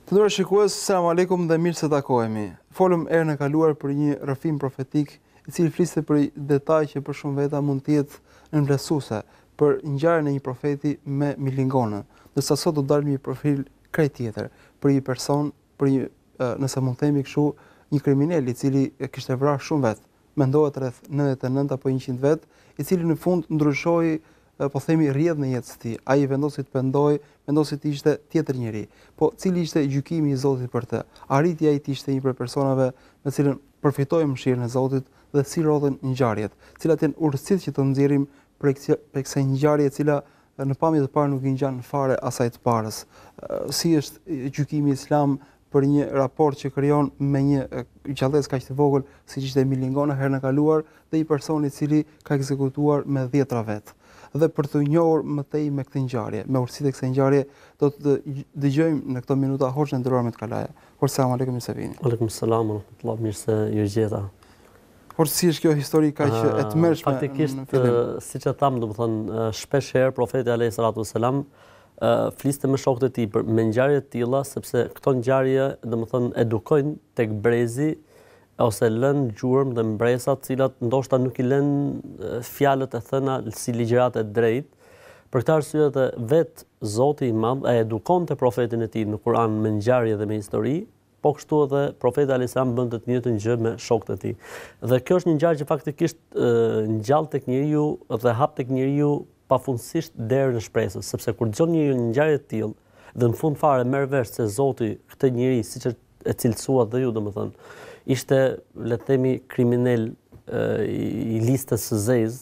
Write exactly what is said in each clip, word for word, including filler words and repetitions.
Të nderuar shikues, selam aleikum dhe mirë se takohemi. Folëm erën e kaluar për një rrëfim profetik i cili fliste për detaj që për shumë veta mund të jetë nënvlerësuese për ngjarjen e një profeti me milingonën, ndërsa sot do dalë një profil krejt tjetër për një person, për një, nëse mund të themi kështu, një kriminal i cili kishte vrarë shumë vet, mendohet rreth nëntëdhjetë e nëntë apo njëqind vet, i cili në fund ndryshoi po themi rrjedhën e jetës së tij. Ai vendosi të pendojë, vendosi të ishte tjetër njeri. Po cili ishte gjykimi i Zotit për të? Arriti ai të ishte një prej personave me cilën përfitoi mëshirën e Zotit dhe si rodhen ngjarjet, cilat janë urtësitë që të nxjerrim prej kësaj ngjarje e cila në pamje të parë nuk i ngjan fare asaj të parës. Si është gjykimi islam për një raport që krijon me një gjallëz kaq të vogël siç ishte Milingona herën e kaluar dhe një person i cili ka ekzekutuar me dhjetra vet. Dhe për të njohur më tej me këtë ngjarje, me urtësitë e kësaj ngjarje, do të dëgjojmë në këto minuta Hoxhën e nderuar me të kalaja. Hoxh, selam aleikum, mirë se vini. Aleikum selam, rahmetullah, mirë se ju gjeta. Hoxh, si është kjo histori kaq e tmerrshme? Faktikisht, siç e tham, domethënë, shpesh herë profeti alayhis salatu wasalam fliste me shokët e tij për me ngjarje të tilla, sepse këto ngjarje, domethënë, edukojnë tek brezi ose lën gjurmë dhe mbresa të cilat ndoshta nuk i lën fjalët e thëna si ligjërat e drejtë. Për këtë arsye edhe vet Zoti i Madh e edukonte profetin e tij në Kur'an me ngjarje dhe me histori, po kështu edhe profeti alayhis salam bënte të njëjtën gjë me shokët e tij. Dhe kjo është një ngjarje që faktikisht ngjall tek njeriu dhe hap tek njeriu pafundësisht derën e shpresës, sepse kur dëgjon njeriu një ngjarje të tillë dhe në fund fare merr vesh se Zoti këtë njeri, siç e cilësuat dhe ju domethënë, ishte, le të themi, kriminal i listës së zezë.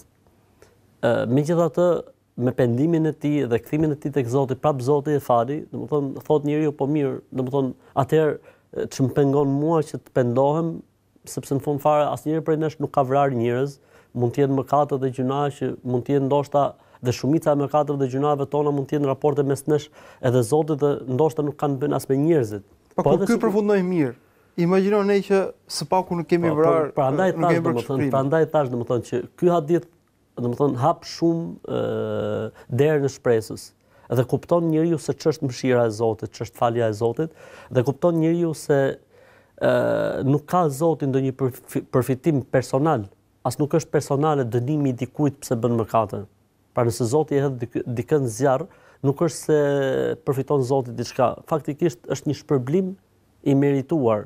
Megjithatë, me pendimin e tij dhe kthimin e tij tek Zoti, prap Zoti e fali, domethënë thot njeriu po mirë, domethënë atëherë ç'm pengon mua që të pendohem, sepse në fund fare asnjëri prej nesh nuk ka vrarë njerëz, mund të jenë mëkate dhe gjunahe që mund të jenë ndoshta dhe shumica e mëkateve dhe gjunave tona mund të jenë raporte mes nesh edhe Zotit dhe ndoshta nuk kanë bën as me njerëzit. Po kur ky përfundoi mirë, imagjino ne që së paku nuk kemi vrarë, prandaj thash domethënë, prandaj thash domethënë që ky hadith domethënë hap shumë derën e shpresës. Dhe kupton njeriu se ç'është mëshira e Zotit, ç'është falja e Zotit, dhe kupton njeriu se nuk ka Zoti ndonjë përfitim personal, as nuk është personale dënimi i dikujt pse bën mëkate. Pra nëse Zoti e hedh dikën zjarr, nuk është se përfiton Zoti diçka, faktikisht është një shpërblim i merituar.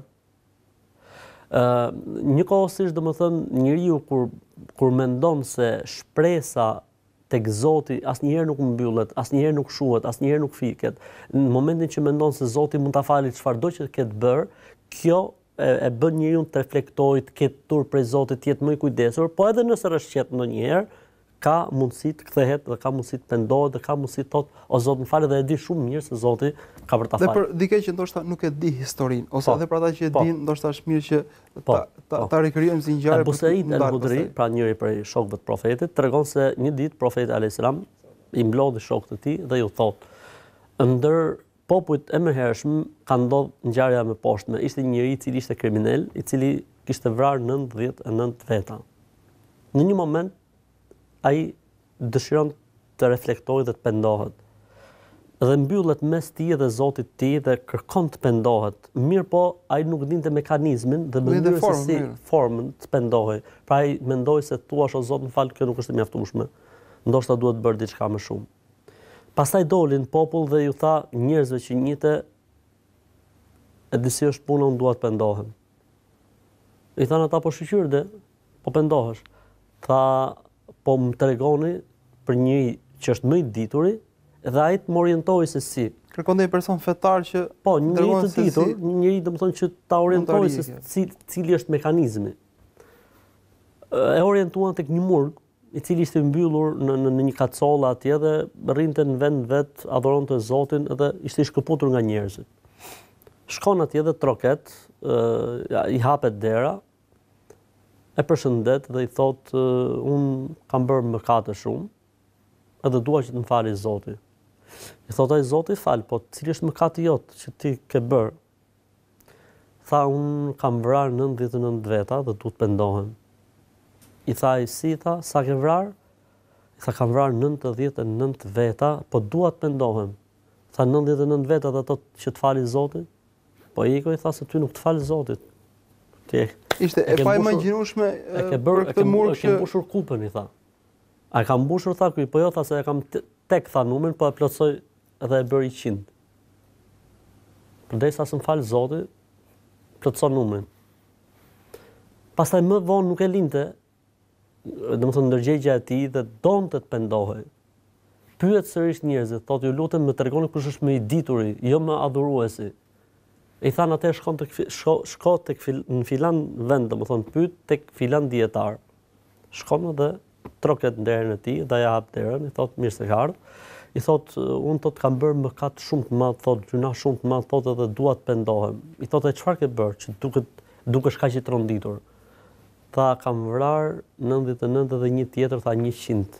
Uh, njëkohësisht domethënë njeriu kur kur mendon se shpresa tek Zoti asnjëherë nuk mbyllet, asnjëherë nuk shuhet, asnjëherë nuk fiket. Në momentin që mendon se Zoti mund ta falë çfarëdo që ketë bër, kjo e, e bën njeriu të reflektojë, të ketë turp prej Zotit, të jetë më i kujdesur, po edhe nëse rrshqet ndonjëherë, ka mundësi të kthehet dhe ka mundësi të pendohet dhe ka mundësi të thotë o Zot më fal, dhe e di shumë mirë se Zoti ka për ta falë. Dhe për dikë që ndoshta nuk e di historinë, ose edhe për ata që e din, ndoshta është mirë që ta ta, ta rikrijojmë si ngjarje. Busaid al-Budri, pra njëri prej shokëve të profetit, tregon se një ditë profeti alayhis salam i mblodhi shokët e tij dhe ju thotë: ndër popujt e mëhershëm ka ndodhur ngjarja më poshtme. Ishte një njeri i cili ishte kriminal, i cili kishte vrarë nëntëdhjetë e nëntë veta. Në një moment ai dëshiron të reflektojë dhe të pendohet. Dhe mbyllet mes tij dhe Zotit të tij dhe kërkon të pendohet. Mirë po, ai nuk dinte mekanizmin dhe mënyrën se si formën të pendohej. Pra ai mendoi se thuash o Zot më fal, kjo nuk është e mjaftueshme. Ndoshta duhet bërë diçka më shumë. Pastaj doli në popull dhe ju tha njerëzve që njite, e di si është puna, unë dua të pendohem. I thanë ata po shqyrde, po pendohesh. Tha po më tregoni për një që është më i dituri dhe ai të më orientojë se si. Kërkon një person fetar që po, një njeri të ditur, një njeri domethënë që ta orientojë se si, cili është mekanizmi. E orientuan tek një murg, i cili ishte mbyllur në në, në një kacollë atje dhe rrinte në vend vet, adhuronte Zotin dhe ishte i shkëputur nga njerëzit. Shkon atje dhe troket, i hapet dera, e përshëndet dhe i thot uh, unë kam bërë mëkate shumë edhe dua që të më fali Zoti. I thot ai Zoti fal, po cili është mëkati jot që ti ke bërë? Tha unë kam vrarë nëntëdhjetë e nëntë veta dhe duhet pendohem. I tha ai si tha, sa ke vrarë? I tha kam vrarë nëntëdhjetë e nëntë veta, po dua të pendohem. Tha nëntëdhjetë e nëntë veta dhe ato që të fali Zoti? Po Iko i tha se ty nuk të falë Zotit. Ti Ishte e pa imagjinueshme për këtë mur që... E ke mbushur kupën, i tha. A e kam mbushur, tha ky, po jo, tha se e kam tek, tha numrin, po e plotsoj edhe e bëri qind. Përderisa s'm fal Zoti, plotson numrin. Pastaj më vonë nuk e linte, domethënë ndërgjegja e tij dhe donte të pendohej. Pyet sërish njerëzit, thotë ju lutem më tregoni kush është më i dituri, jo më adhuruesi. I thanë atë shkon tek shko, shko tek fil, në filan vend, domethënë pyet tek filan dietar. Shkon edhe troket derën e tij, dhe ja hap derën, i thotë mirë se ka ardhur. I thotë unë thotë kam bërë mëkat shumë të madh, thotë gjuna shumë të madh, thotë edhe dua të pendohem. I thotë çfarë ke bërë që duket dukesh kaq i tronditur. Tha kam vrar nëntëdhjetë e nëntë dhe një tjetër tha njëqind.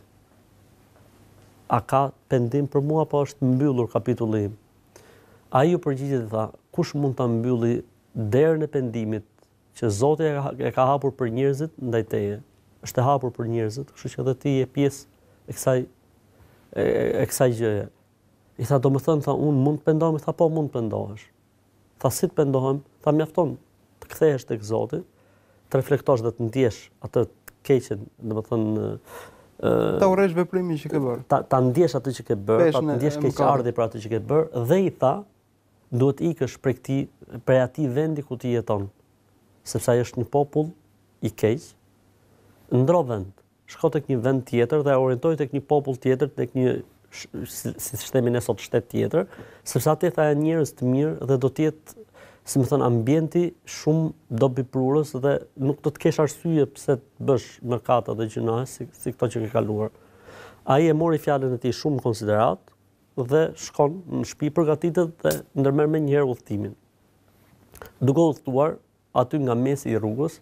A ka pendim për mua apo është mbyllur kapitulli im? Ai ju përgjigjet dhe tha, kush mund ta mbylli derën e pendimit që Zoti e ka hapur për njerëzit ndaj teje? Është e hapur për njerëzit, kështu që edhe ti je pjesë e kësaj e, e kësaj gjëje. I tha, domethënë, tha, unë mund të pendohem, tha po mund të pendohesh. Tha si të pendohem? Tha mjafton të kthehesh tek Zoti, të reflektosh dhe të ndjesh atë të keqen, domethënë ta urresh veprimin që ke bërë. Ta, ta ndjesh atë që ke bërë, ta ndjesh keqardhje për atë që ke bërë dhe i tha, duhet ikësh prej këtij prej atij vendi ku ti jeton. Sepse ai është një popull i keq. Ndro vend, shko tek një vend tjetër dhe orientoj tek një popull tjetër, tek një si, si shtemi ne sot shtet tjetër, sepse atë tha janë njerëz të mirë dhe do të jetë, si më thënë, ambienti shumë dobiprurës dhe nuk do të kesh arsye pse të bësh mëkate dhe gjunahe si, si këto që ke kaluar. Ai e mori fjalën e tij shumë në konsiderat dhe shkon në shtëpi përgatitet dhe ndërmerr më njëherë udhëtimin. Duke udhëtuar aty nga mesi i rrugës,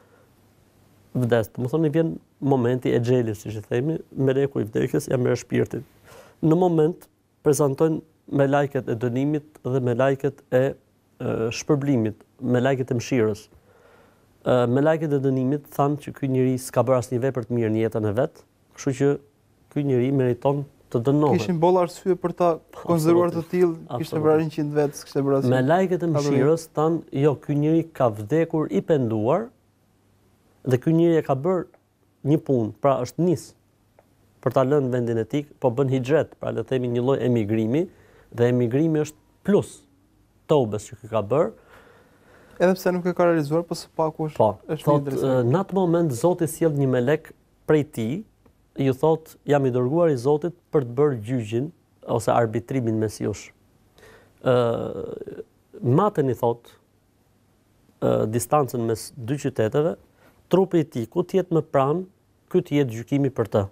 vdes, më thonë i vjen momenti e xhelit, siç e themi, meleku i vdekjes ja merr shpirtin. Në moment prezantojnë me lajket e dënimit dhe me lajket e shpërblimit, me lajket e mëshirës. Me lajket e dënimit thanë që ky njeri s'ka bërë asnjë vepër të mirë në jetën e vet, kështu që ky njeri meriton të dënohet. Kishin boll arsye për ta konsideruar të tillë, kishte vrarë njëqind vet, s'kishte bërë asnjë. Me lajket e mëshirës thanë, jo, ky njeri ka vdekur i penduar dhe ky njeri e ka bërë një punë, pra është nis për ta lënë vendin e tij, po bën hixhet, pra le të themi një lloj emigrimi, dhe emigrimi është plus tobes që ka bërë. Edhe pse nuk e ka realizuar, po së paku është, po, është më interesant. Në atë moment Zoti sjell një melek prej tij, ju thot jam i dërguar i Zotit për të bërë gjyqin ose arbitrimin mes jush. Ë matën i thot ë distancën mes dy qyteteve, trupi i tij ku të jetë më pranë, ky të jetë gjykimi për të.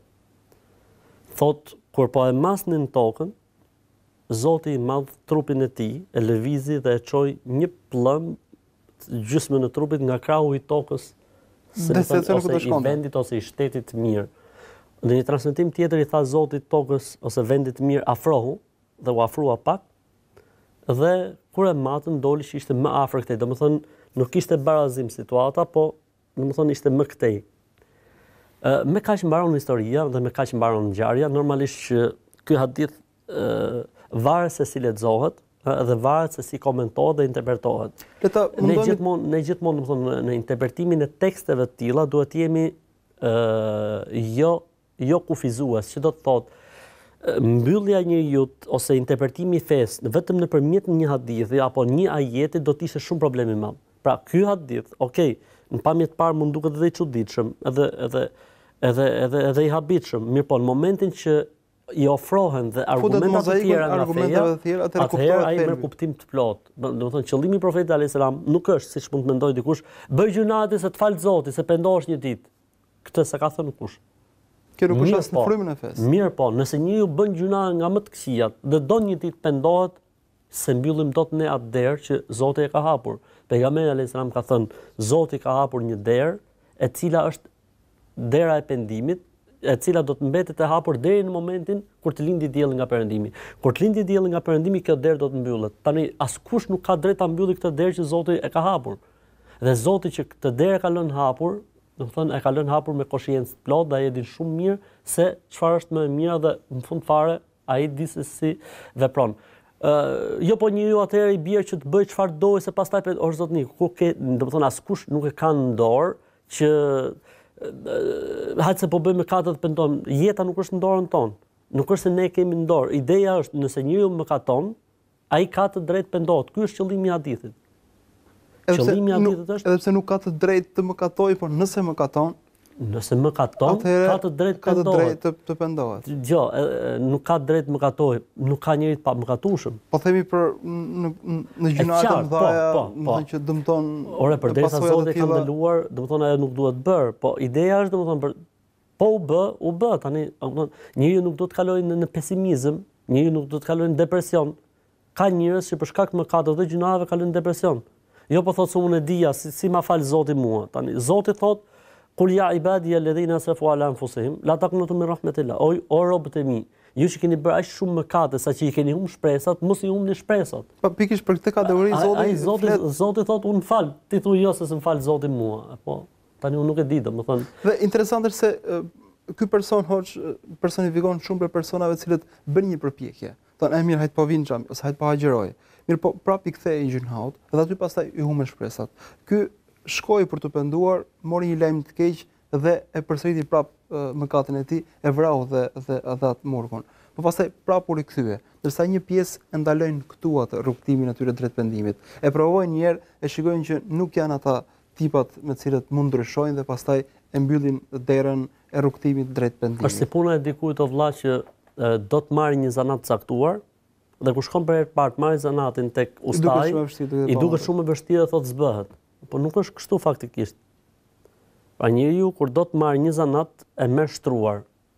Thot kur po e masnin tokën, Zoti i madh trupin e tij e lëvizi dhe e çoi një pllëm gjysmën e trupit nga krahu i tokës së ose i vendit ose i shtetit të mirë. Në një transmetim tjetër i tha Zoti tokës ose vendit të mirë afrohu dhe u afrua pak dhe kur e matën doli që ishte më afër këtej, domethënë nuk ishte barazim situata, po domethënë ishte më këtej. Ë me kaq mbaron historia dhe me kaq mbaron ngjarja, normalisht që ky hadith ë varet se si lexohet dhe varet se si komentohet dhe interpretohet. Leta, ne gjithmonë ne gjithmonë domethënë në interpretimin e teksteve të tilla duhet të jemi ë jo jo kufizues, që do të thotë mbyllja e njeriu ose interpretimi i fesë vetëm nëpërmjet një hadithi apo një ajeti do të ishte shumë problem i madh. Pra ky hadith, okay, në pamje të parë mund duket edhe i çuditshëm, edhe edhe edhe edhe edhe i habitshëm, mirë po në momentin që i ofrohen dhe argumentat të tjera nga feja, atëherë ai merr kuptim të plotë. Domethënë qëllimi i profetit alayhis salam nuk është siç mund të mendojë dikush, bëj gjunate se të fal Zoti, se pendohesh një ditë. Këtë s'ka thënë kush. Kjo nuk është as në frymën e fesë. Mirë po, nëse njeriu bën gjuna nga më të këqijat dhe don një ditë pendohet, se mbyllim dot ne atë derë që Zoti e ka hapur. Pejgamberi alayhis salam ka thënë, Zoti ka hapur një derë e cila është dera e pendimit, e cila do të mbetet e hapur deri në momentin kur të lindi dielli nga perëndimi. Kur të lindi dielli nga perëndimi, kjo derë do të mbyllet. Tani askush nuk ka drejt ta mbylli këtë derë që Zoti e ka hapur. Dhe Zoti që këtë derë ka lënë hapur, do të thonë e ka lënë hapur me koshiencë të plotë, dhe ai e din shumë mirë se çfarë është më e mira dhe në fund fare ai di se si vepron. Uh, jo po njeriu atëherë i bie që të bëj çfarë doj se pastaj pe or zotni, ku ke, domethënë askush nuk e ka në dorë që uh, hajtë se po bëjmë mëkatet pendon. Jeta nuk është në dorën tonë. Nuk është se ne kemi në dorë. Ideja është nëse njeriu mëkaton, ai ka të drejtë pendohet. Ky është qëllimi i hadithit. Qëllimi i hadithit është edhe pse nuk ka të drejtë të mëkatojë, por nëse mëkaton, nëse mëkaton, ka të drejtë ka të pendohet. drejtë të, të pendohet. Jo, nuk ka drejtë mëkatojë, nuk ka njëri të pa mëkatueshëm. Po themi për në në gjëra të mëdha, po, po, po. që dëmton. Ore, përderisa Zoti ka ndaluar, domethënë ajo nuk duhet bër, po ideja është domethënë për po u bë, u bë tani, domethënë njeriu nuk do të kalojë në, në pesimizëm, njeriu nuk do të kalojë në depresion. Ka njerëz që për shkak të mëkateve dhe gjunave kalojnë në depresion. Jo po thotë se unë e dija si, si ma fal Zoti mua. Tani Zoti thotë Kul ja ibadi alladhina asrafu ala anfusihim la taqnatu min rahmatillah. O, o robët e mi, ju që keni bërë aq shumë mëkate sa që i keni humbur shpresat, mos i humbni shpresat. Po pikërisht për këtë kategori Zoti ai Zoti Zoti thotë unë fal, ti thuaj jo se s'm fal Zoti mua. Po tani unë nuk e di domethënë. Dhe interesant është se uh, ky person hoç personifikon shumë për personave të cilët bën një përpjekje. Thonë e mirë hajt po vin xham, ose hajt po haxhiroj. Mirë po prap i kthehej gjinhaut, dhe aty pastaj i humbën shpresat. Ky shkoi për të penduar, mori një lajm të keq dhe e përsëriti prap uh, mëkatin e tij, e vrau dhe dhe dhe atë murkun. Po pastaj prap u rikthye, ndërsa një pjesë e ndalojnë këtu atë rrugtimin atyre drejt pendimit. E provojnë një herë, e shikojnë që nuk janë ata tipat me të cilët mund ndryshojnë dhe pastaj e mbyllin derën e rrugtimit drejt pendimit. Është si puna e dikujt o vëlla që uh, do të marrë një zanat caktuar dhe kur shkon për herë të parë të marrë zanatin tek ustaj, i duket shumë e vështirë thotë zbëhet. Po nuk është kështu faktikisht. Pra njeriu kur do të marrë një zanat e merr shtruar.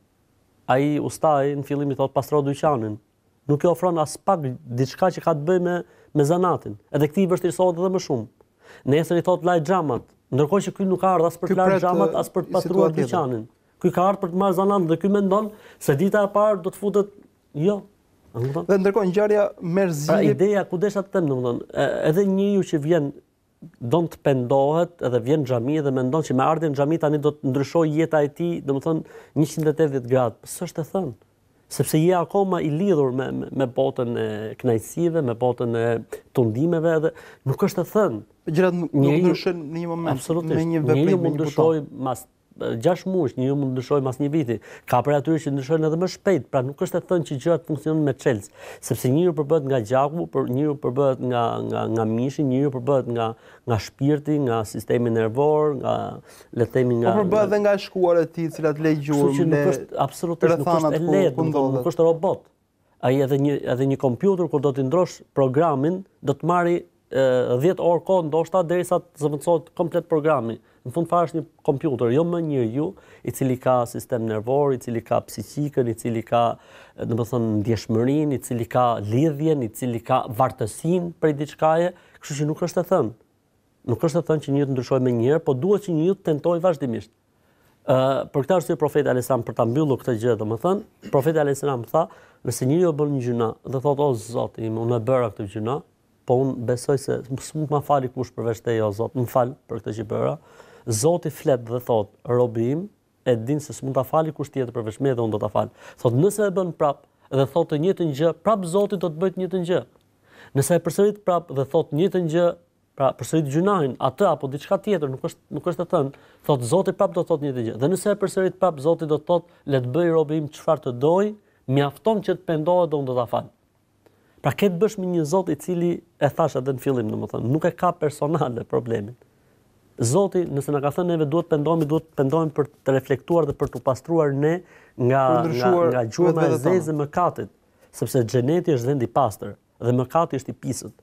Ai ustai në fillim i thot pastro dyqanin. Nuk i ofron as pak diçka që ka të bëjë me me zanatin. Edhe këtij vështirësohet edhe më shumë. Nesër i thot laj xhamat, ndërkohë që ky nuk ka ardhur as për të larë xhamat as për të pastruar dyqanin. Ky ka ardhur për të marrë zanatin dhe ky mendon se dita e parë do të futet jo. Dhe ndërkohë ngjarja merr zgjidhje. Pra ideja ku desha të them domethënë, edhe njeriu që vjen don të pendohet edhe vjen në xhami dhe mendon që me ardhen në xhami tani do të ndryshojë jeta e tij, domethënë njëqind e tetëdhjetë gradë. S'është e thënë. Sepse je akoma i lidhur me me, me botën e kënaqësive, me botën e tundimeve dhe nuk është e thënë. Gjërat nuk ndryshojnë në një moment me një veprim. Njeriu mund të ndryshojë mas gjashtë muaj, njeriu mund të ndryshojë mas një viti. Ka për atyre që ndryshojnë edhe më shpejt, pra nuk është e thënë që gjërat funksionojnë me çelës, sepse njeriu përbëhet nga gjaku, por njeriu përbëhet nga nga nga mishi, njeriu përbëhet nga nga shpirti, nga sistemi nervor, nga le të themi nga Po përbëhet edhe nga shkuara e tij, të cilat lej gjurmë. Nuk është absolutisht nuk është e lehtë, nuk është robot. Ai edhe një edhe një kompjuter kur do t'i ndrosh programin, do të marrë dhjetë orë kohë ndoshta derisa të zëvendësohet komplet programi. Në fund fare është një kompjuter, jo më njeriu, i cili ka sistem nervor, i cili ka psiqikën, i cili ka, domethënë, ndjeshmërinë, i cili ka lidhjen, i cili ka vartësinë prej diçkaje, kështu që nuk është e thënë. Nuk është e thënë që njeriu të ndryshojë më njëherë, po duhet që njeriu të tentojë vazhdimisht. Ë, uh, për këtë arsye profeti alayhis salam për ta mbyllur këtë gjë, domethënë, profeti alayhis salam tha, nëse njeriu bën një gjuna dhe thotë o Zoti im, unë e bëra këtë gjuna, po unë besoj se s'mund ma fali kush përveç teje o Zot, më fal për këtë që bëra. Zoti flet dhe thot, robi im, e din se s'mund ta fali kush tjetër përveç me dhe unë do ta fal. Thot nëse e bën prap dhe thot të njëjtën gjë, prap Zoti do të bëjë të njëjtën gjë. Nëse e përsërit prap dhe thot të njëjtën gjë, pra përsërit gjunahin, atë apo diçka tjetër, nuk është nuk është e thënë, thot Zoti prap do të thotë një gjë. Dhe nëse e përsërit prap Zoti do të thotë, le të bëj robi im çfarë të doj, mjafton që të pendohet dhe unë do ta fal. Pra ke të bësh me një Zot i cili e thash edhe në fillim, domethënë, nuk e ka personale problemin. Zoti, nëse na ka thënë neve duhet pendohemi, duhet pendohemi për të reflektuar dhe për të pastruar ne nga nga, nga gjurma e zezë e mëkatit, sepse xheneti është vend i pastër dhe mëkati është i pisët.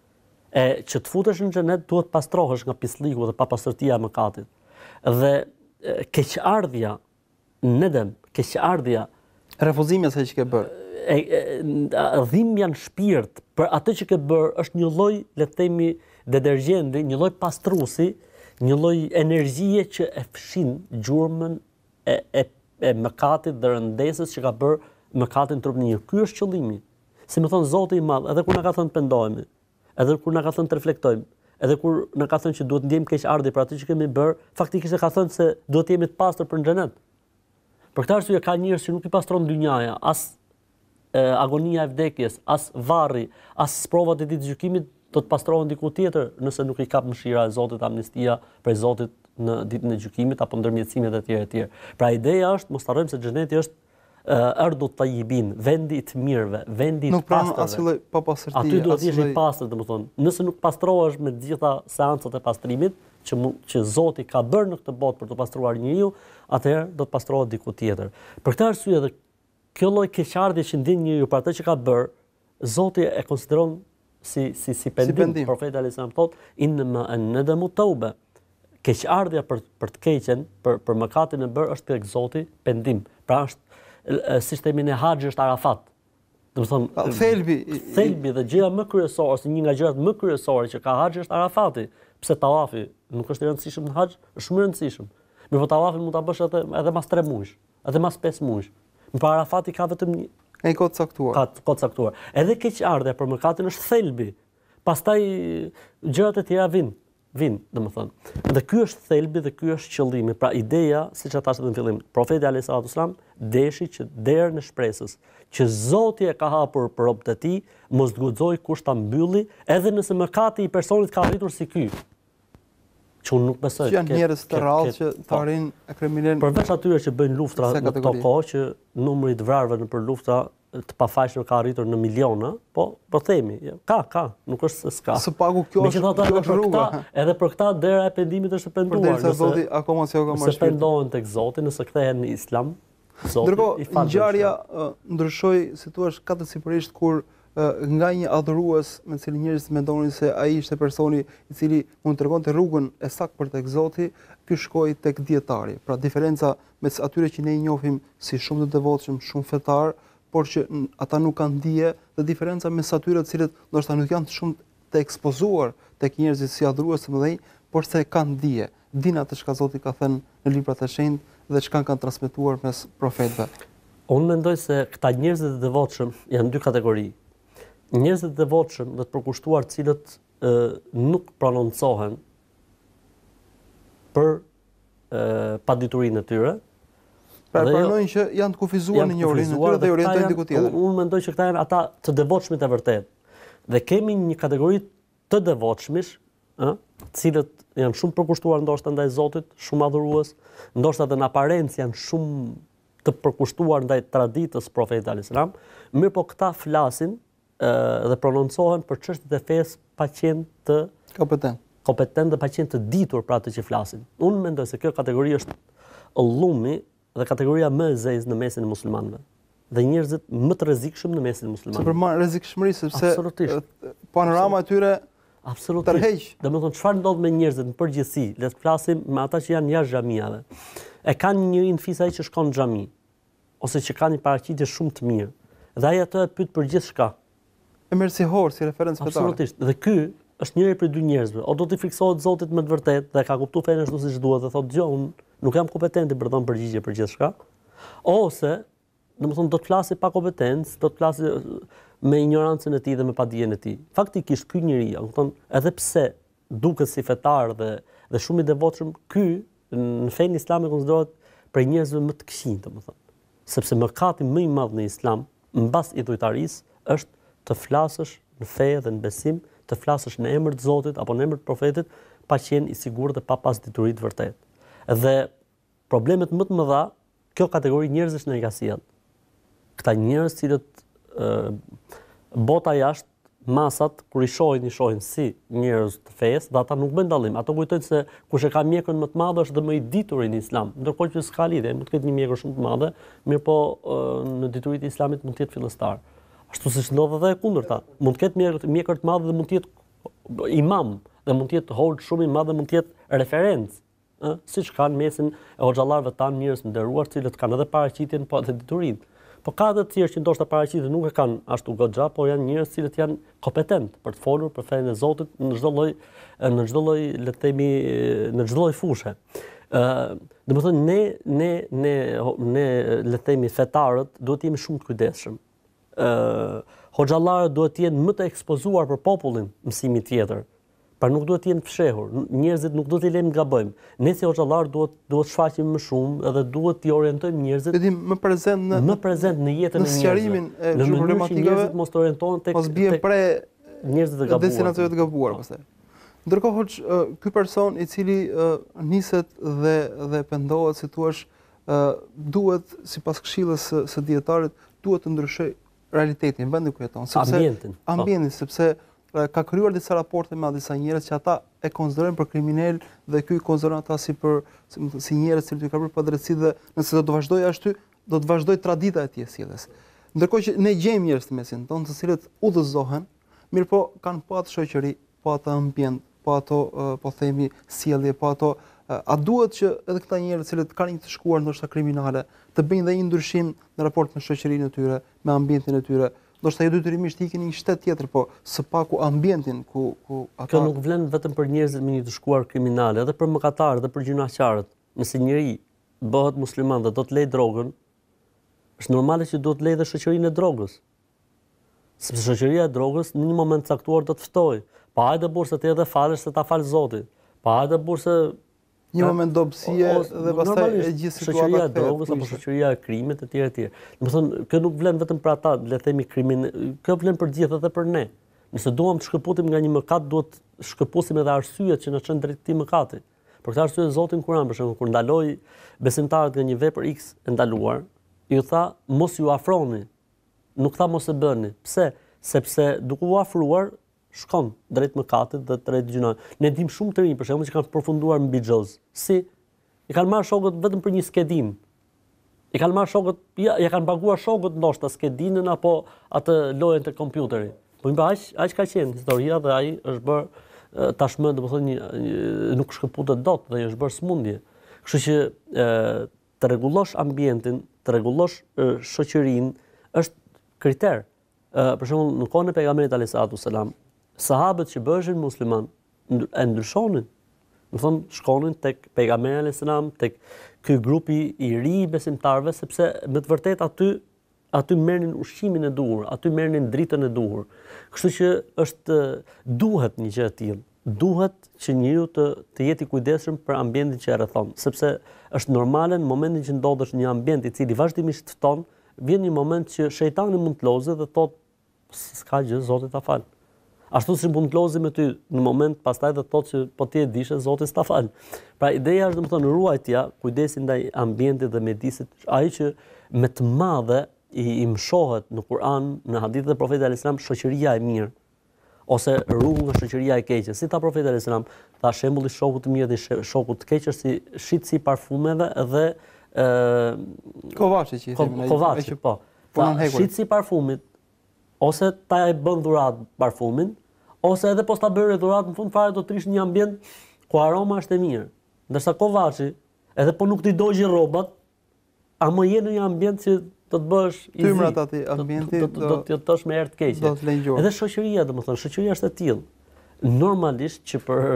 E që të futesh në xhenet duhet pastrohesh nga pisliku dhe papastërtia e mëkatit. Dhe keqardhja, nedem, keqardhja, refuzimi asaj që ke bërë. E, e dhimbja në shpirt për atë që ke bërë është një lloj, le të themi, detergjendi, një lloj pastruesi, një lloj energjie që e fshin gjurmën e e, e mëkatit dhe rëndesës që ka bërë mëkatin në trupin e njeriu. Ky është qëllimi. Si më thon Zoti i Madh, edhe kur na ka thënë pendohemi, edhe kur na ka thënë të reflektojmë, edhe kur na ka thënë që duhet ndjejmë keqardhje për atë që kemi bërë, faktikisht e ka thënë se duhet jemi të pastër për në xhenet. Për këtë arsye ka njerëz që nuk i pastron dynjaja, as agonia e vdekjes, as varri, as provat e ditë gjykimit do të pastrohen diku tjetër nëse nuk i kap mëshira e Zotit, amnistia prej Zotit në ditën e gjykimit apo ndërmjetësimet e tjera e tjera. Pra ideja është, mos harrojmë se xheneti është ardhu tayyibin, vendi i të mirëve, vendi i nuk pranon asnjë papastërti. Aty duhet të jesh i pastër, domethënë, nëse nuk pastrohesh me të gjitha seancat e pastrimit që që Zoti ka bërë në këtë botë për të pastruar njeriu, atëherë do të pastrohet diku tjetër. Për këtë arsye edhe kjo lloj keqardhje që ndjen njeriu për atë që ka bërë, Zoti e konsideron si si si pendim. Si pendim. Profeti alayhis salam thotë inma an-nadamu tawba. Keqardhja për për të keqen, për për mëkatin e bërë është tek Zoti pendim. Pra është siç themi ne haxhi është Arafat. Do të thonë thelbi thelbi dhe gjëja më kryesore ose një nga gjërat më kryesore që ka haxhi është Arafati. Pse tawafi nuk është i rëndësishëm në haxh? Është shumë i rëndësishëm. Mirë, po tawafin mund ta bësh edhe edhe mas tre muajsh, edhe mas pesë muajsh. Në Arafati ka vetëm një Ka një kod caktuar. Ka kod caktuar. Edhe keqardhja për mëkatin është thelbi. Pastaj gjërat e tjera vijnë, vijnë, domethënë. Dhe ky është thelbi dhe ky është qëllimi. Pra ideja, siç e thashë në fillim, profeti alayhis salam deshi që derën e shpresës, që Zoti e ka hapur për robët e tij, mos guxoj kush ta mbylli, edhe nëse mëkati i personit ka arritur si ky. Që unë nuk besoj. Që janë njerëz të rrallë që të arrin e kriminal. Përveç atyre që bëjnë luftra në këto kohë që numri i të vrarëve nëpër luftra të pafajshme ka arritur në miliona, po po themi, ka, ka, nuk është se s'ka. Së pagu kjo është, kjo është rruga. Edhe për këtë dera e pendimit është e penduar. Përderisa Zoti akoma s'e ka marrë. Nëse pendohen tek Zoti, nëse kthehen në Islam, Zoti. Ndërkohë, ngjarja ndryshoi, si thua, katësipërisht kur nga një adhurues me cilin njerëzit mendonin se ai ishte personi i cili mund të tregonte rrugën e saktë për tek Zoti, ky shkoi tek dietari. Pra diferenca mes atyre që ne i njohim si shumë të devotshëm, shumë fetar, por që ata nuk kanë dije, dhe diferenca mes atyre të cilët ndoshta nuk janë shumë të ekspozuar tek njerëzit si adhurues të mëdhenj, por se kanë dije, dinë atë çka Zoti ka thënë në librat e shenjtë dhe çka kanë transmetuar mes profetëve. Unë mendoj se këta njerëz të devotshëm janë dy kategori. Njerëzit e devotshëm dhe të përkushtuar, të cilët e, nuk prononcohen për paditurinë e tyre. Pra pranojnë që janë të kufizuar në një orientim të tyre dhe orientojnë diku tjetër. Unë unë mendoj që këta janë ata të devotshmit e vërtet. Dhe kemi një kategori të devotshmish, ë, të cilët janë shumë përkushtuar ndoshta ndaj Zotit, shumë adhurues, ndoshta edhe në aparencë janë shumë të përkushtuar ndaj traditës profetit alayhis salam, mirë po këta flasin dhe prononcohen për çështjet e fesë pa qenë të kompetent. Kompetent dhe pa qenë të ditur për atë që flasin. Unë mendoj se kjo kategori është ëllumi dhe kategoria më e zezë në mesin e muslimanëve. Dhe njerëzit më të rrezikshëm në mesin e muslimanëve. Sepër më rrezikshmëri sepse panorama e tyre absolutisht tërheq. Domethënë çfarë ndodh me njerëzit në përgjithësi, le të flasim me ata që janë jashtë xhamiave. E kanë një njëri në fis ai që shkon në xhami, ose që kanë një paraqitje shumë të mirë. Dhe ai atë e pyet për gjithçka. E merr si hor, si referencë fetare. Absolutisht. Dhe ky është njëri prej dy njerëzve. O do t'i friksohet Zotit me të vërtetë dhe ka kuptuar fenë ashtu siç duhet dhe thotë, "Dgjoj, unë nuk jam kompetent për të dhënë përgjigje për gjithçka." Ose, domethënë do të flasë pa kompetencë, do të flasë me ignorancën e tij dhe me padijen e tij. Faktikisht ky njeri, domethënë, edhe pse duket si fetar dhe dhe shumë i devotshëm, ky në fenë islame konsiderohet prej njerëzve më të këqij, domethënë. Sepse mëkati më i madh në Islam, mbas idhujtarisë, është të flasësh në fe dhe në besim, të flasësh në emër të Zotit apo në emër të profetit, pa qenë i sigurt dhe pa pas dituri të vërtetë. Dhe problemet më të mëdha kjo kategori njerëzish në i ka sjell. Këta njerëz cilët ë bota jashtë, masat kur i shohin, i shohin si njerëz të fesë, dhe ata nuk bëjnë dallim. Ato kujtojnë se kush e ka mjekën më të madhe është dhe më i dituri në Islam, ndërkohë që s'ka lidhje, mund të ketë një mjekër shumë të madhe, mirë po në dituritë e Islamit mund të jetë fillestar. Ashtu siç ndodh edhe e kundërta. Mund të ketë mjekër, mjekër të madhe dhe mund të jetë imam, dhe mund të jetë hoxh shumë i madh dhe mund të jetë referencë, ë, siç kanë mesin e hoxhallarëve tan njerëz të nderuar, të cilët kanë edhe paraqitjen po edhe diturinë. Po ka edhe të tjerë që ndoshta paraqitjen nuk e kanë ashtu goxha, po janë njerëz të cilët janë kompetent për të folur për fenë e Zotit në çdo lloj në çdo lloj, le të themi, në çdo lloj fushe. Ë, domethënë ne ne ne ne le të themi fetarët duhet të jemi shumë të kujdesshëm. Ë, hoxhallarët duhet të jenë më të ekspozuar për popullin mësimi tjetër. Pra nuk duhet të jenë të fshehur. Njerëzit nuk duhet t'i lejmë gabojmë. Ne si hoxhallar duhet duhet shfaqim më shumë edhe duhet t'i orientojmë njerëzit. Vetëm më prezent në më prezent në jetën e njerëzve. Në sqarimin e në problematikave. Njerëzit mos të orientohen tek mos bie pre njerëzit të gabuar. Destinacione të gabuara pastaj. Ndërkohë hoç ky person i cili uh, niset dhe dhe pendohet si thua uh, duhet sipas këshillës së, së dietarit duhet të ndryshoj realitetin, vendin ku jeton, sepse ambientin, ambientin sepse uh, ka krijuar disa raporte me disa njerëz që ata e konsiderojnë për kriminal dhe ky konsideron ata si për si, si njerëz që kanë bërë padrejti dhe nëse do të vazhdojë ashtu, do të vazhdoj tradita e tij sjelljes. Ndërkohë që ne gjejmë njerëz të mesin tonë të cilët udhëzohen, mirë po kanë pa atë shoqëri, pa atë ambient, pa ato po themi sjellje, pa ato a duhet që edhe këta njerëz që kanë të shkuar ndoshta kriminale të bëjnë dhe një ndryshim në raport me shoqërinë e tyre, me ambientin e tyre. Ndoshta jo detyrimisht ikin në një shtet tjetër, po së paku ambientin ku ku ata. Kjo nuk vlen vetëm për njerëzit me një të shkuar kriminale, edhe për mëkatarët dhe për gjunaqarët. Nëse njëri bëhet musliman dhe do të lejë drogën, është normale që duhet të lejë dhe shoqërinë e drogës. Sepse shoqëria e drogës në një moment caktuar do të ftojë. Pa hajde burrë se ti edhe falesh se ta fal Zoti. Pa hajde burrë se një moment dobësie dhe pastaj e gjithë situata shoqëria e drogës apo shoqëria e krimit etj etj. Do të thonë, kjo nuk vlen vetëm për ata, le të themi krimin, kjo vlen për gjithë edhe për ne. Nëse duam të shkëputim nga një mëkat, duhet të shkëputim edhe arsyet që na çon drejt këtij mëkati. Për këtë arsye Zoti në Kur'an për shembull kur ndaloi besimtarët nga një vepër X e ndaluar, ju tha mos ju afroni. Nuk tha mos e bëni. Pse? Sepse duke u afruar shkon drejt mëkatit dhe drejt gjunave. Ne dim shumë të rinj për shembull që kanë përfunduar mbi xhoz. Si? I kanë marrë shokët vetëm për një skedin. I kanë marrë shokët, ja, ja kanë paguar shokët ndoshta skedinën apo atë lojën te kompjuteri. Po më aq aq ka qenë historia dhe ai është bërë tashmë domethënë nuk shkëputet dot dhe është bërë smundje. Kështu që e, të rregullosh ambientin, të rregullosh shoqërinë është kriter. E, për shembull në kohën e pejgamberit alayhis salatu sallam, sahabët që bëheshin musliman e ndryshonin. Do thonë shkonin tek pejgamberi alayhis salam, tek ky grupi i ri i besimtarëve, sepse me të vërtetë aty aty merrnin ushqimin e duhur, aty merrnin dritën e duhur. Kështu që është duhet një gjë e tillë. Duhet që njeriu të të jetë i kujdesshëm për ambientin që e rrethon, sepse është normale në momentin që ndodhesh në një ambient i cili vazhdimisht fton, vjen një moment që shejtani mund të lozë dhe thotë s'ka gjë, Zoti ta fal. Ashtu si mund të lozë me ty në moment pastaj dhe thotë që po ti e dishe Zoti s'ta fal. Pra ideja është domethënë ruajtja, kujdesi ndaj ambientit dhe mjedisit, ai që me të madhe i, i mshohet në Kur'an, në hadithe të profetit alayhis salam, shoqëria e mirë ose ruhu nga shoqëria e keqe. Si tha profeti alayhis salam, tha shembulli shokut të mirë dhe shokut të keq është si shitësi parfumeve dhe ë kovaçi që i themi, kovaçi, po. Shitësi parfumit ose ta e bën dhurat parfumin, ose edhe po sta bëre dhurat në fund fare do të rish në një ambient ku aroma është e mirë. Ndërsa kovaçi, edhe po nuk t'i dogji rrobat, a më je në një ambient që do të bësh i zi. Tymrat aty ambienti do do të jetosh me erë të keqe. Do të lëngjur. Edhe shoqëria, domethënë, shoqëria është e tillë. Normalisht që për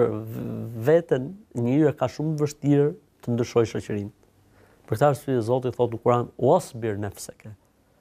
veten njeriu ka shumë vështirë të ndryshojë shoqërinë. Për këtë arsye Zoti thotë në Kur'an: "Wasbir nafsaka."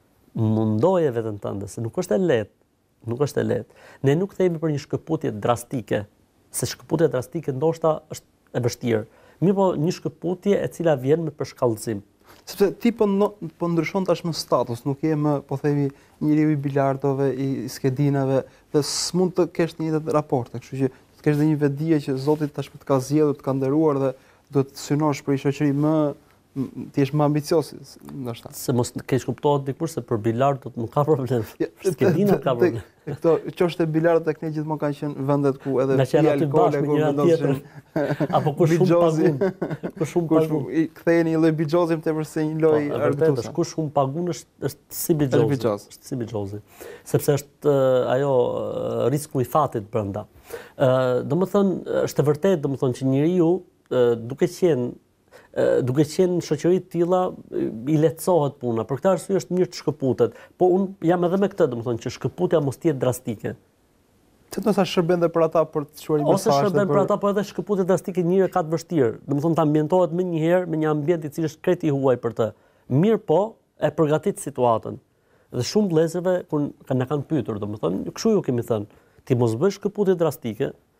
Mundoje veten tënde, se nuk është e lehtë. Nuk është e lehtë. Ne nuk themi për një shkëputje drastike, se shkëputja drastike ndoshta është e vështirë. Mirë po një shkëputje e cila vjen me përshkallëzim. Sepse ti po, no, po ndryshon tashmë status, nuk je më, po themi, njeriu i bilardove, i skedinave, dhe s'mund të kesh një njëjtat raporte, kështu që të kesh dhe një vetdije që Zoti tashmë të ka zgjedhur, të ka nderuar dhe do të synosh për një shoqëri më ti je më ambicioz, ndoshta. Se mos keq kuptohet dikush se për bilard do të nuk ka problem. Skedina ka problem. Këto çështë bilardë tek ne gjithmonë kanë qenë vendet ku edhe pi alkool ku vendoshin apo ku shumë pagun. Ku shumë pagun. Ktheheni një lloj bixhozim tepër se një lloj argëtuese. Ku shumë pagun është është si bixhozi. Është si bixhozi. Sepse është ajo risku i fatit brenda. Ë, domethënë është e vërtetë domethënë që njeriu duke qenë duke qenë në shoqëri të tilla i lehtësohet puna. Për këtë arsye është mirë të shkëputet. Po un jam edhe me këtë, domethënë që shkëputja mos të jetë drastike. Se do të thash shërben edhe për ata për të shkuar mesazhe. Ose shërben për ata, po edhe shkëputja drastike njëri ka të vështirë. Domethënë ta ambientohet më një herë me një ambient i cili është krejt i huaj për të. Mirë po, e përgatit situatën. Dhe shumë vëllezërve kur na kanë pyetur, domethënë, kështu ju kemi thënë, ti mos bësh shkëputje drastike,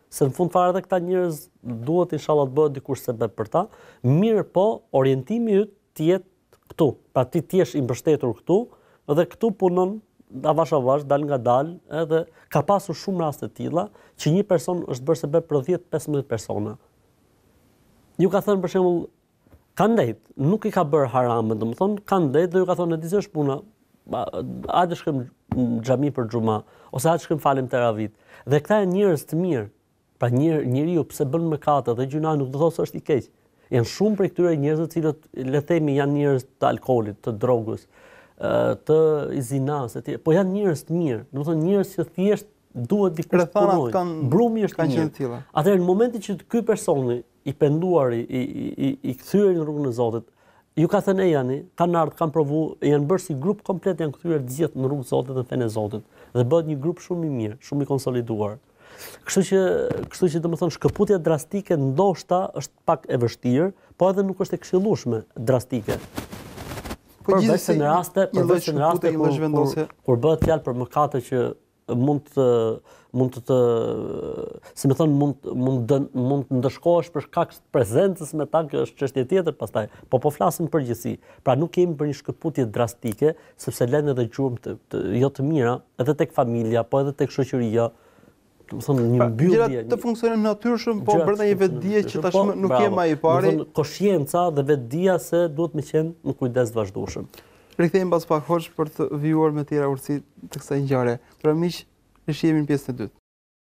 se në fund fare edhe këta njerëz duhet inshallah të bëhet dikush sebeb për ta, mirë po orientimi yt të jetë këtu, pra ti të jesh i mbështetur këtu dhe këtu punon avash avash, dal nga dal, edhe ka pasur shumë raste të tilla që një person është bërë sebeb për dhjetë pesëmbëdhjetë persona. Ju ka thënë për shembull kanë ndejt, nuk i ka bërë haram, domethënë kanë ndejt dhe ju ka thënë e di se është puna, hajde shkojmë në xhami për xhuma ose hajde shkojmë falem teravit. Dhe këta janë njerëz të mirë. Pra një njeriu pse bën mëkate dhe gjuna nuk do të thotë se është i keq. Janë shumë prej këtyre njerëzve të cilët le të themi janë njerëz të alkoolit, të drogës, të zinas, etj. Po janë njerëz të mirë. Do të thonë njerëz që thjesht duhet dikush të punojë. Brumi është i mirë. Atëherë në momentin që ky personi i penduar i i i, i kthyer në rrugën e Zotit, ju ka thënë e janë, kanë ardhur, kanë provu, janë bërë si grup komplet, janë kthyer të gjithë në rrugën e Zotit dhe fenë e Zotit dhe bëhet një grup shumë i mirë, shumë i konsoliduar. Kështu që, kështu që domethënë shkëputja drastike ndoshta është pak e vështirë, po edhe nuk është e këshillueshme drastike. Po përveç në raste, përveç në raste kur, kur, kur bëhet fjalë për mëkate që mund të mund të, të si më thon mund mund dën, mund të ndëshkohesh për shkak të prezencës me ta, që është çështje tjetër pastaj. Po po flasim në përgjithësi. Pra nuk kemi për një shkëputje drastike, sepse lënë edhe gjurmë të, të jo të mira, edhe tek familja, po edhe tek shoqëria. Do të thonë një mbyllje. Gjërat të funksionojnë natyrshëm, po brenda një vetdije që tashmë nuk je më i pari. Do të thonë koscienca dhe vetdia se duhet më qenë në kujdes të vazhdueshëm. Rikthehemi pas pak hoç për të vijuar me tjera urtësi të kësaj ngjarje. Pra miq, rishihemi në pjesën e dytë.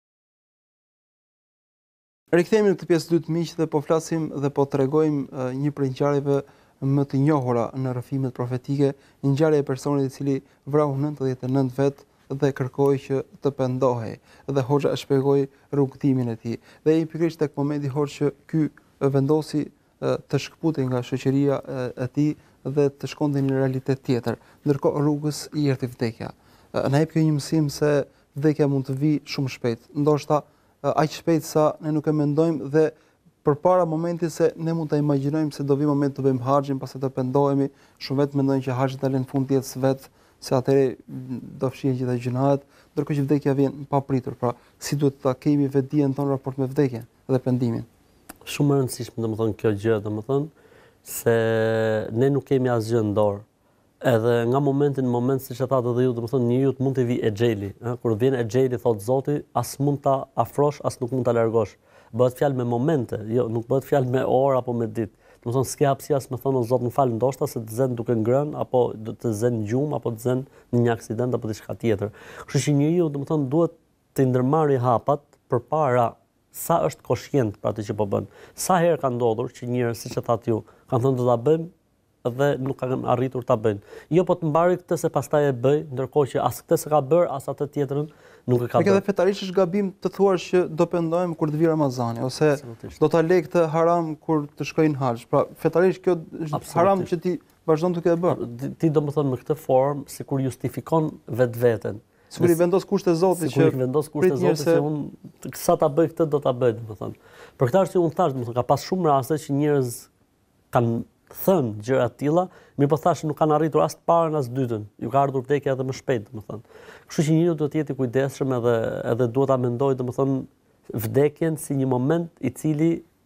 Rikthehemi në këtë pjesë të dytë miq dhe po flasim dhe po tregojmë një prej ngjarjeve më të njohura në rrëfimet profetike, një ngjarje e personit i cili vrau nëntëdhjetë e nëntë vet dhe kërkoi që të pendohej. Dhe hoxha e shpjegoi rrugtimin e tij. Dhe i pikërisht tek momenti hoxh që ky vendosi të shkputej nga shoqëria e tij dhe të shkonte në një realitet tjetër. Ndërkohë rrugës i erdhi vdekja. Na jep kjo një mësim se vdekja mund të vijë shumë shpejt. Ndoshta aq shpejt sa ne nuk e mendojmë dhe përpara momentit se ne mund ta imagjinojmë se do vi moment të bëjmë haxhin, pastaj të pendohemi, shumë vetë mendojnë që haxhi ta lën fund jetës vet, se atëherë do fshihen gjitha gjunat, ndërkohë që vdekja vjen pa pritur. Pra, si duhet ta kemi vetdijen tonë raport me vdekjen dhe pendimin. Shumë e rëndësishme domethënë kjo gjë, domethënë se ne nuk kemi asgjë në dorë. Edhe nga momenti në moment, siç e thatë edhe ju, domethënë njeriu mund të vi exheli, ëh, kur vjen exheli thot Zoti, as mund ta afrosh, as nuk mund ta largosh. Bëhet fjalë me momente, jo, nuk bëhet fjalë me orë apo me ditë. Domethënë s'ke hapësi as më thonë o Zot, më fal ndoshta se të zën duke ngrënë apo të zën gjumë apo të zën në një aksident apo diçka tjetër. Kështu që njeriu domethënë duhet të ndërmarrë hapat përpara sa është koshient për atë që po bën. Sa herë ka ndodhur që njerëz, siç e thatë ju, kanë thënë do ta bëjmë dhe nuk kanë arritur ta bëjnë. Jo po të mbari këtë se pastaj e bëj, ndërkohë që as këtë se ka bër, as atë tjetrën nuk e ka bër. Edhe fetarisht është gabim të thuar që do pendohem kur të vi Ramazani ose do ta lej këtë haram kur të shkoj në haxh. Pra fetarisht kjo është haram që ti vazhdon duke e bër. Ti domethënë me këtë formë sikur justifikon vetveten. Sikur i vendos kushte Zotit që sikur i vendos kushte Zotit se unë sa ta bëj këtë do ta bëj domethënë. Për këtë arsye unë thash domethënë ka pas shumë raste që njerëz kanë thënë gjëra të tilla, mirë po thashë nuk kanë arritur as të parën as dytën. Ju ka ardhur vdekja edhe më shpejt, domethënë. Kështu që njeriu duhet të jetë i kujdesshëm edhe edhe duhet ta mendojë domethënë vdekjen si një moment i cili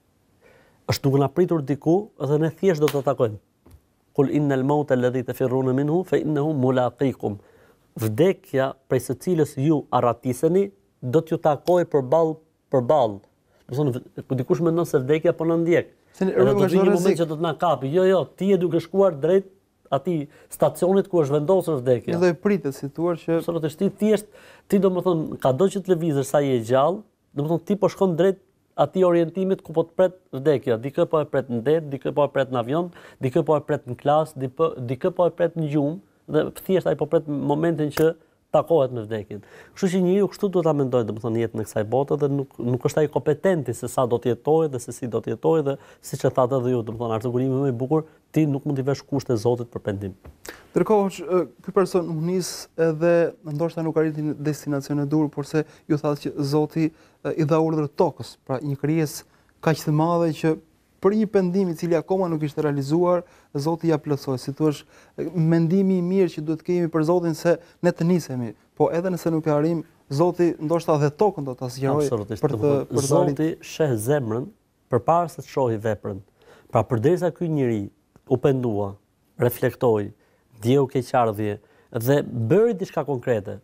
është duke na pritur diku dhe ne thjesht do ta takojmë. Kul innal mauta alladhi tafirruna minhu fa innahu mulaqikum. Vdekja prej së cilës ju arratiseni do t'ju takojë përballë përballë. Domethënë dikush mendon se vdekja po na ndjek. Se do të vijë një moment që do të na kapi. Jo, jo, ti je duke shkuar drejt atij stacionit ku është vendosur vdekja. Edhe e pritet si thua që absolutisht ti thjesht ti domethënë kado që të lëvizësh sa je gjallë, domethënë ti po shkon drejt atij orientimit ku po të pret vdekja. Dikë po e pret në det, dikë po e pret në avion, dikë po e pret në klas, dikë dikë po e pret në gjumë dhe thjesht ai po pret momentin që takohet me vdekjen. Kështu që njeriu kështu duhet ta mendojë domethënë jetën e kësaj bote dhe nuk nuk është ai kompetenti se sa do të jetojë dhe se si do të jetojë dhe siç e thatë edhe ju, domethënë artikulimi më i bukur, ti nuk mund t'i vesh kushte Zotit për pendim. Ndërkohë ky person u nis edhe ndoshta nuk arriti në destinacion e dur, por se ju thatë që Zoti i dha urdhër tokës, pra një krijesë kaq të madhe që për një pendim i cili akoma nuk ishte realizuar, Zoti ja plotësoi. Si thua, mendimi i mirë që duhet kemi për Zotin se ne të nisemi, po edhe nëse nuk e arrim, Zoti ndoshta dhe tokën do ta zgjerojë për të për të Zoti sheh zemrën përpara se të shohë veprën. Pra përderisa ky njeri u pendua, reflektoi, djeu keqardhje dhe bëri diçka konkrete.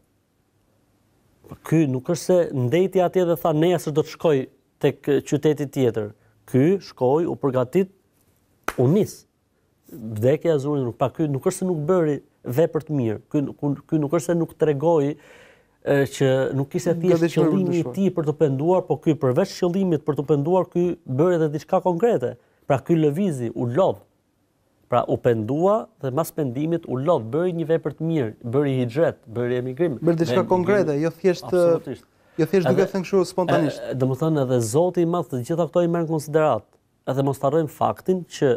Ky nuk është se ndeti atje dhe tha nesër do të shkoj tek qyteti tjetër. Ky shkoi, u përgatit, u nis. Vdekja e Zurit nuk pa ky nuk është se nuk bëri vepër të mirë. Ky ky nuk është se nuk tregoi që nuk kishte thjesht qëllimin e tij për të penduar, po ky përveç qëllimit për të penduar, ky bëri edhe diçka konkrete. Pra ky lëvizi, u lodh. Pra u pendua dhe mas pendimit u lodh, bëri një vepër të mirë, bëri hixhet, bëri emigrim. Bëri diçka konkrete, jo thjesht jo thjesht duke thënë kështu spontanisht. Domethënë edhe Zoti i Madh të gjitha këto i merr në konsiderat. Edhe mos harrojmë faktin që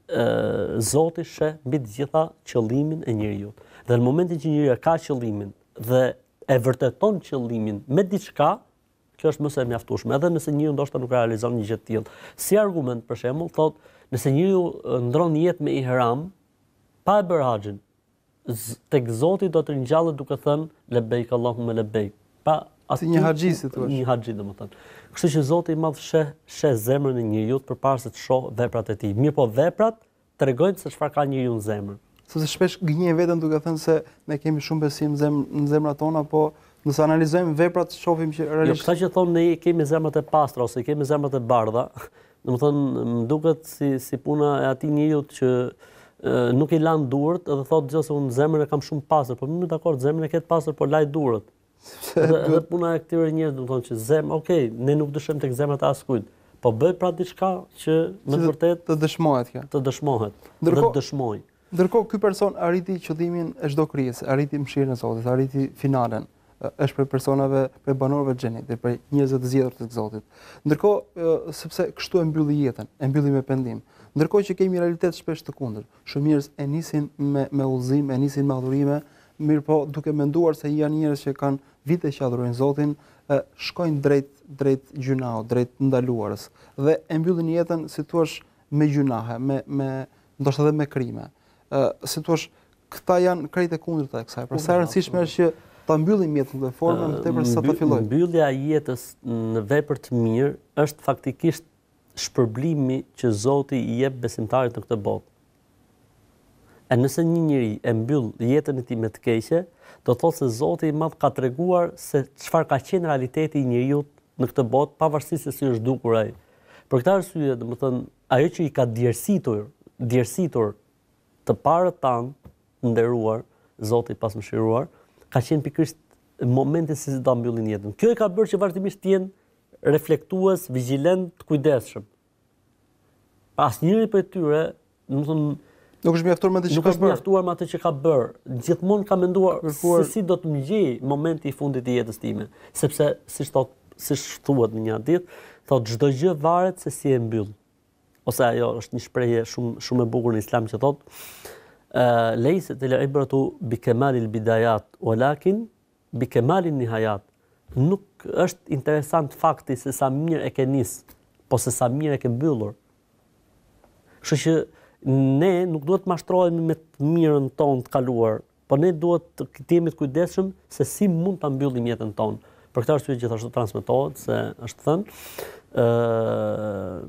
Zoti sheh mbi të gjitha qëllimin e njeriu. Dhe në momentin që njeriu ka qëllimin dhe e vërteton qëllimin me diçka, kjo është më se mjaftueshme, edhe nëse njeriu ndoshta nuk realizon një gjë të tillë. Si argument për shembull, thotë, nëse njeriu ndron jetë me ihram, pa e bërë haxhin, tek Zoti do të ringjallet duke thënë lebejk Allahumma lebejk. Pa si një haxhi si thua. Një haxhi domethënë. Kështu që Zoti i Madh sheh sheh zemrën e njeriu përpara se të shoh veprat e tij. Mirë po veprat tregojnë se çfarë ka njeriu në zemër. Sepse shpesh gënjej veten duke thënë se ne kemi shumë besim në zemrat tona, po nëse analizojmë veprat shohim që realisht. Jo, këta që thonë ne kemi zemrat e pastra ose kemi zemrat e bardha, domethënë më duket si si puna e atij njeriu që e, nuk i lan durët edhe thotë gjithse unë zemrën e kam shumë pastër, po më dakord, zemrën e ket pastër, po laj durët. Edhe, edhe puna e këtyre njerëzve domethënë që zemë, okay, ne nuk dëshojmë tek zemrat e askujt, po bëj pra diçka që me të vërtetë të dëshmohet kjo. Të dëshmohet. Ndërkohë të dëshmoj. Ndërkohë ky person arriti qëllimin e çdo krijese, arriti mëshirën e Zotit, arriti finalen. Është për personave, për banorëve të xhenetit, për njerëzve të zgjedhur të Zotit. Ndërkohë, sepse kështu e mbylli jetën, e mbylli me pendim. Ndërkohë që kemi realitet shpesh të kundërt. Shumë njerëz e nisin me me udhëzim, e nisin me adhurime, mirë po duke menduar se janë njerëz që kanë vite që adhurojnë Zotin, shkojnë drejt drejt gjunau, drejt ndaluarës dhe e mbyllin jetën, si thua, me gjunahe, me me ndoshta edhe me krime. Ë, si thua, këta janë krejt e kundërta e kësaj. Pra sa e rëndësishme është që ta mbyllim jetën në formë më tepër se sa ta fillojmë. Mbyllja e jetës në vepër të mirë është faktikisht shpërblimi që Zoti i jep besimtarit në këtë botë. E nëse një njeri e mbyll jetën e tij me të keqe, do thotë se Zoti i Madh ka treguar se çfarë ka qenë realiteti i njeriu në këtë botë, pavarësisht se si është dukur ai. Për këtë arsye, domethënë, ajo që i ka djersitur, djersitur të parët tanë, nderuar, Zoti pas mëshiruar, ka qenë pikërisht momenti se si ta mbyllin jetën. Kjo e ka bërë që vazhdimisht të jenë reflektues, vigjilent, kujdesshëm. Asnjëri prej tyre, domethënë, nuk është mjaftuar me atë që nuk ka është bërë. mjaftuar me atë që ka bërë. Gjithmonë ka menduar se si do të më gjej momenti i fundit i jetës time, sepse siç thot, siç thuhet në një hadith, thotë çdo gjë varet se si e mbyll. Ose ajo është një shprehje shumë shumë e bukur në Islam që thotë lejset el ibratu bi kemalil bidayat walakin bi kemalin nihayat. Nuk është interesant fakti se sa mirë e ke nis, po se sa mirë e ke mbyllur. Kështu që ne nuk duhet të mashtrohemi me të mirën tonë të kaluar, po ne duhet të jemi të kujdesshëm se si mund ta mbyllim jetën tonë. Për këtë arsye gjithashtu transmetohet se është thënë ë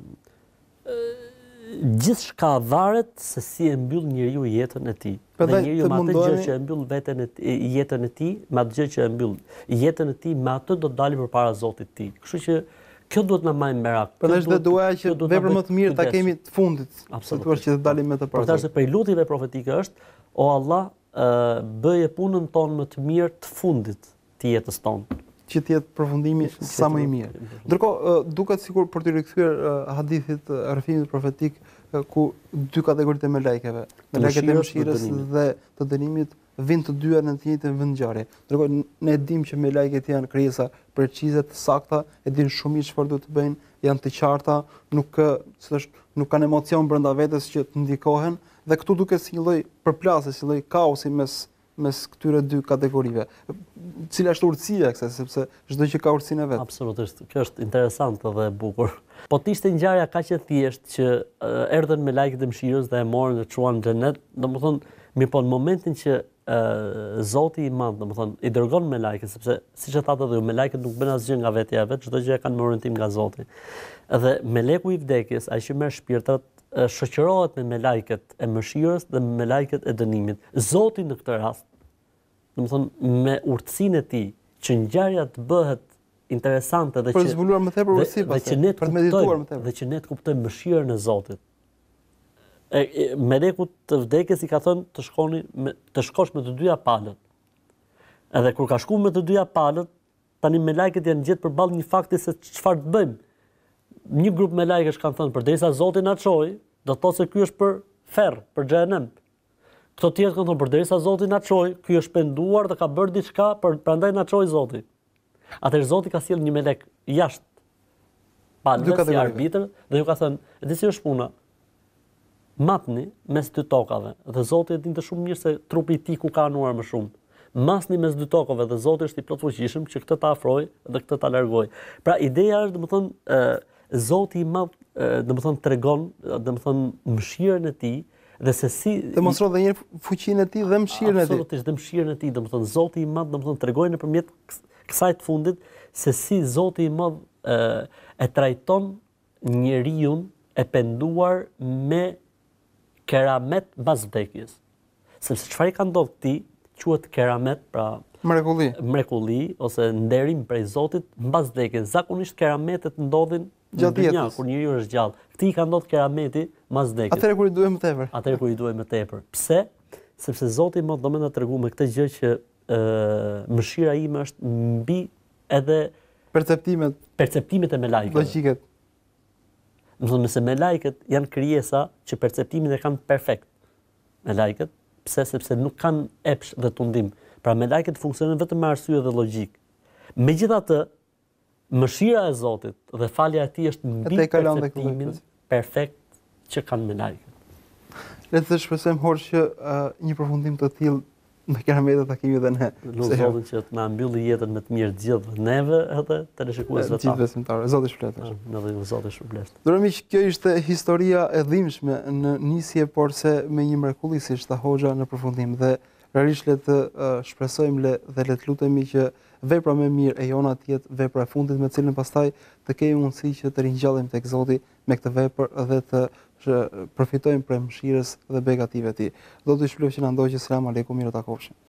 gjithçka varet se si e mbyll njeriu jetën e tij. Dhe njeriu me atë gjë që e mbyll veten e jetën e tij, me atë gjë që e mbyll jetën e tij, me atë do të dalë përpara Zotit të tij. Kështu që kjo duhet na marrë merak. Prandaj do duaj që vepra më të mirë ta kemi të fundit, sigurisht që të dalim me të parë. Por tash prej lutjeve profetike është, o Allah, bëje punën tonë më të mirë të fundit të jetës tonë. Që të jetë përfundimi sa më i mirë. Ndërkohë, duket sikur për të rikthyer hadithit rrëfimit profetik ku dy kategoritë e melekëve, melekët e mëshirës dhe të dënimit vijnë të dyja në të njëjtën vendngjarje. Ndërkohë ne dimë që melekët janë krijesa precize, të sakta, e dinë shumë mirë çfarë duhet të bëjnë, janë të qarta, nuk, si thosh, nuk kanë emocion brenda vetes që të ndikohen, dhe këtu duket si një lloj përplasje, si lloj kaosi mes mes këtyre dy kategorive. Cila është urtësia e kësaj, sepse çdo gjë ka urtësinë e vet. Absolutisht, kjo është interesante dhe e bukur. Po t'ishte ngjarja kaq e thjeshtë që uh, erdhën me lajket e mëshirës dhe e morën dhe çuan në xhenet, domethënë, mirë po në momentin që uh, Zoti i Madh, domethënë, i dërgon me lajket, sepse siç e thatë edhe ju, me lajket nuk bën asgjë nga vetja e vet, çdo gjë kanë me orientim nga Zoti. Dhe meleku i vdekjes, ai që merr shpirtrat, shoqërohet me melajket e mëshirës dhe me melajket e dënimit. Zoti në këtë rast, domethënë me urtësinë e tij, që ngjarja të bëhet interesante dhe për që zbuluar më tepër urtësi dhe që ne të kuptojmë dhe që ne të kuptojmë mëshirën e Zotit. E, e meleku të vdekjes i ka thënë të shkoni me, të shkosh me të dyja palët. Edhe kur ka shkuar me të dyja palët, tani melajket janë gjetë përballë një fakti se çfarë të bëjmë. Një grup me lajkesh kanë thënë përderisa Zoti na çojë, do të thotë se ky është për ferr, për xhenem. Këto tjerë kanë thënë përderisa Zoti na çojë, ky është penduar dhe ka bërë diçka, për prandaj na çojë Zoti. Atëherë Zoti ka sjellë një melek jashtë palëve si arbitër dhe ju ka thënë, e di si është puna? Matni mes dy tokave dhe Zoti e dinte shumë mirë se trupi i tij ku ka anuar më shumë. Masni mes dy tokave dhe Zoti është i plotfuqishëm që këtë ta afrojë dhe këtë ta largojë. Pra ideja është domethënë Zoti i Madh, domethënë tregon, domethënë mëshirën e tij dhe se si demonstron edhe një herë fuqinë e tij dhe mëshirën e tij. Absolutisht, dhe mëshirën e tij, domethënë Zoti i Madh, domethënë tregoi nëpërmjet kësaj të fundit se si Zoti i Madh e, e trajton njeriu e penduar me keramet mbas vdekjes. Sepse çfarë ka ndodhur këtij quhet keramet, pra mrekulli. Mrekulli ose nderim prej Zotit mbas vdekjes. Zakonisht kerametet ndodhin gjatë jetës, kur njeriu është gjallë. Këtij ka ndodhur kerameti mbas vdekjes. Atëherë kur i duhet më tepër. Atëherë kur i duhet më tepër. Pse? Sepse Zoti më do më na tregu me këtë gjë që ë mëshira ime është mbi edhe perceptimet, perceptimet e melajkeve. Logjiket. Do të thonë se melajket janë krijesa që perceptimin e kanë perfekt. Melajket, pse? Sepse nuk kanë epsh dhe tundim. Pra melajket funksionojnë vetëm me arsye dhe logjik. Megjithatë, mëshira e Zotit dhe falja e tij është mbi perceptimin perfekt që kanë melajket. Le të shpresojmë Hoxh që uh, një përfundim të tillë me kerametet ta kemi edhe ne. Lutem Zotin që të na mbylli jetën me të mirë të gjithë neve edhe teleshikuesve të gjithë besimtarë. Zoti shpëlbeft. Në dhe Zoti shpëlbeft. Dërë miq, kjo ishte historia e dhimbshme në nisje, por se me një mrekulli siç tha Hoxha në përfundim dhe realisht le të uh, shpresojmë le, dhe le të lutemi që vepra më mirë e jona të jetë vepra e fundit me cilën pastaj të kemi mundësi që të ringjallemi tek Zoti me këtë vepër dhe të që përfitojmë prej mëshirës dhe begative të tij. Do të shpëlbojë që na ndoqë. Selam aleikum, mirë takofshim.